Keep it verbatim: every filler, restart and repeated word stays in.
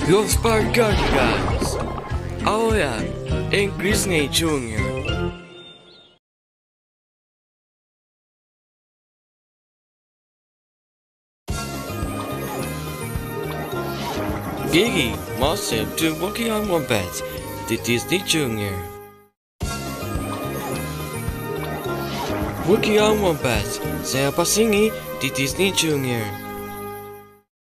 Your Spark guys. I am Angry Junior Gigi, Master to Working on Wombats, the Disney Junior Working on Wombats, saya pasingi di Disney Junior